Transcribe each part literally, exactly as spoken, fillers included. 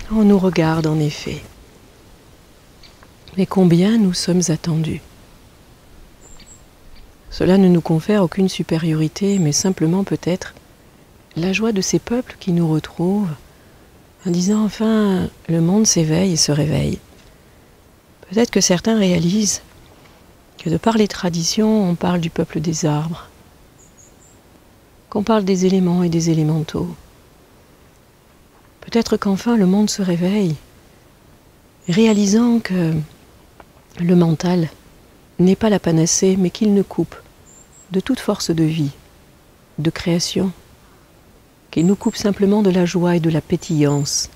On nous regarde en effet. Mais combien nous sommes attendus. Cela ne nous confère aucune supériorité, mais simplement peut-être la joie de ces peuples qui nous retrouvent en disant enfin le monde s'éveille et se réveille. Peut-être que certains réalisent que de par les traditions, on parle du peuple des arbres, qu'on parle des éléments et des élémentaux. Peut-être qu'enfin le monde se réveille, réalisant que le mental n'est pas la panacée, mais qu'il ne coupe de toute force de vie, de création, qu'il nous coupe simplement de la joie et de la pétillance.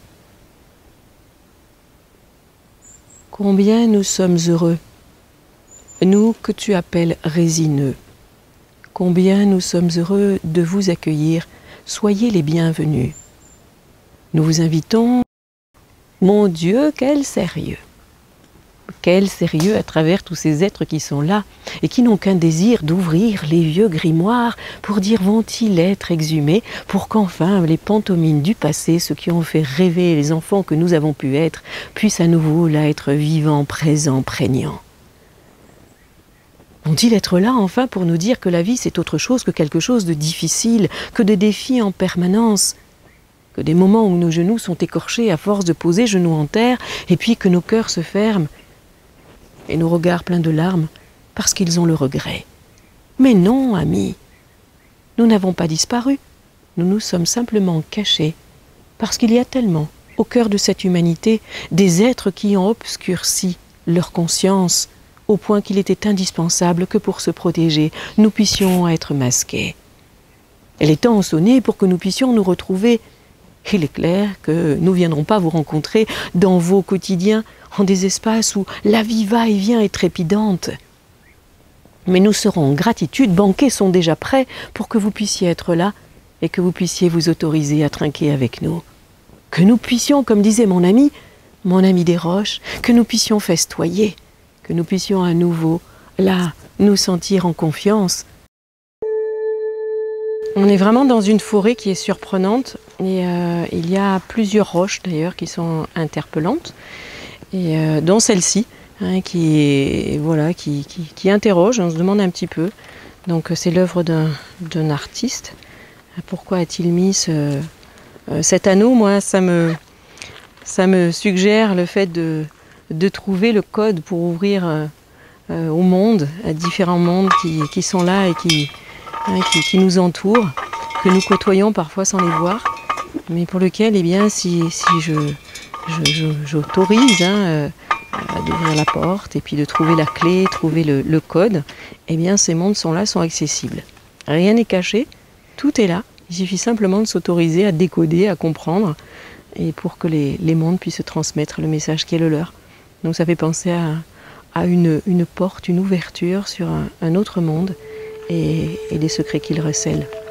Combien nous sommes heureux, nous que tu appelles résineux. Combien nous sommes heureux de vous accueillir, soyez les bienvenus. Nous vous invitons, mon Dieu, quel sérieux! Quel sérieux à travers tous ces êtres qui sont là et qui n'ont qu'un désir d'ouvrir les vieux grimoires pour dire vont-ils être exhumés pour qu'enfin les pantomimes du passé, ceux qui ont fait rêver les enfants que nous avons pu être, puissent à nouveau là être vivants, présents, prégnants. Vont-ils être là enfin pour nous dire que la vie c'est autre chose que quelque chose de difficile, que de défis en permanence, que des moments où nos genoux sont écorchés à force de poser genoux en terre et puis que nos cœurs se ferment et nos regards pleins de larmes, parce qu'ils ont le regret. Mais non, amis, nous n'avons pas disparu, nous nous sommes simplement cachés, parce qu'il y a tellement, au cœur de cette humanité, des êtres qui ont obscurci leur conscience, au point qu'il était indispensable que pour se protéger, nous puissions être masqués. Et les temps ont sonné pour que nous puissions nous retrouver. Il est clair que nous ne viendrons pas vous rencontrer dans vos quotidiens, en des espaces où la vie va et vient est trépidante. Mais nous serons en gratitude, banquets sont déjà prêts pour que vous puissiez être là et que vous puissiez vous autoriser à trinquer avec nous. Que nous puissions, comme disait mon ami, mon ami des roches, que nous puissions festoyer, que nous puissions à nouveau, là, nous sentir en confiance. On est vraiment dans une forêt qui est surprenante et euh, il y a plusieurs roches d'ailleurs qui sont interpellantes. Et euh, dont celle-ci, hein, qui, est, voilà, qui, qui, qui interroge, on se demande un petit peu. Donc c'est l'œuvre d'un d'un artiste. Pourquoi a-t-il mis ce, euh, cet anneau? Moi, ça me, ça me suggère le fait de, de trouver le code pour ouvrir euh, euh, au monde, à différents mondes qui, qui sont là et qui, hein, qui, qui nous entourent, que nous côtoyons parfois sans les voir, mais pour lequel, eh bien, si, si je... j'autorise hein, euh, d'ouvrir la porte et puis de trouver la clé, trouver le, le code, eh bien ces mondes sont là, sont accessibles. Rien n'est caché, tout est là. Il suffit simplement de s'autoriser à décoder, à comprendre, et pour que les, les mondes puissent transmettre le message qui est le leur. Donc ça fait penser à, à une, une porte, une ouverture sur un, un autre monde et, et des secrets qu'il recèle.